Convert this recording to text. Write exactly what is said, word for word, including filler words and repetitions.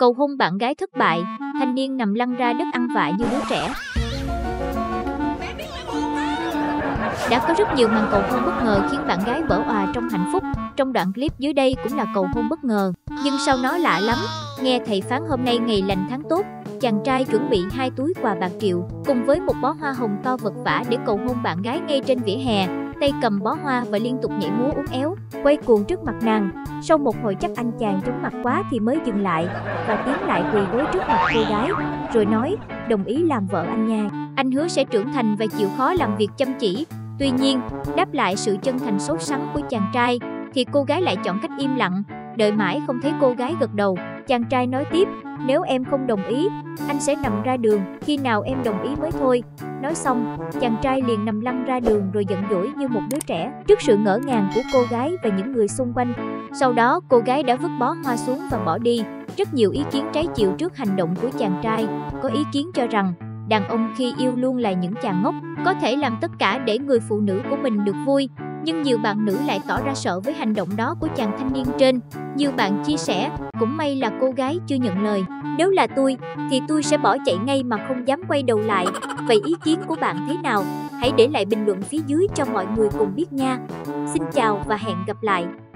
Cầu hôn bạn gái thất bại, thanh niên nằm lăn ra đất ăn vạ như đứa trẻ. Đã có rất nhiều màn cầu hôn bất ngờ khiến bạn gái vỡ òa trong hạnh phúc. Trong đoạn clip dưới đây cũng là cầu hôn bất ngờ, nhưng sau nó lạ lắm. Nghe thầy phán hôm nay ngày lành tháng tốt, chàng trai chuẩn bị hai túi quà bạc triệu cùng với một bó hoa hồng to vật vã để cầu hôn bạn gái ngay trên vỉa hè. Tay cầm bó hoa và liên tục nhảy múa uốn éo, quay cuồng trước mặt nàng. Sau một hồi chắc anh chàng chóng mặt quá thì mới dừng lại và tiến lại quỳ gối trước mặt cô gái, rồi nói: đồng ý làm vợ anh nha. Anh hứa sẽ trưởng thành và chịu khó làm việc chăm chỉ. Tuy nhiên, đáp lại sự chân thành sốt sắng của chàng trai, thì cô gái lại chọn cách im lặng. Đợi mãi không thấy cô gái gật đầu, chàng trai nói tiếp: nếu em không đồng ý, anh sẽ nằm ra đường, khi nào em đồng ý mới thôi. Nói xong, chàng trai liền nằm lăn ra đường rồi giận dỗi như một đứa trẻ trước sự ngỡ ngàng của cô gái và những người xung quanh. Sau đó, cô gái đã vứt bó hoa xuống và bỏ đi. Rất nhiều ý kiến trái chiều trước hành động của chàng trai. Có ý kiến cho rằng, đàn ông khi yêu luôn là những chàng ngốc, có thể làm tất cả để người phụ nữ của mình được vui. Nhưng nhiều bạn nữ lại tỏ ra sợ với hành động đó của chàng thanh niên trên. Nhiều bạn chia sẻ, cũng may là cô gái chưa nhận lời. Nếu là tôi, thì tôi sẽ bỏ chạy ngay mà không dám quay đầu lại. Vậy ý kiến của bạn thế nào? Hãy để lại bình luận phía dưới cho mọi người cùng biết nha. Xin chào và hẹn gặp lại.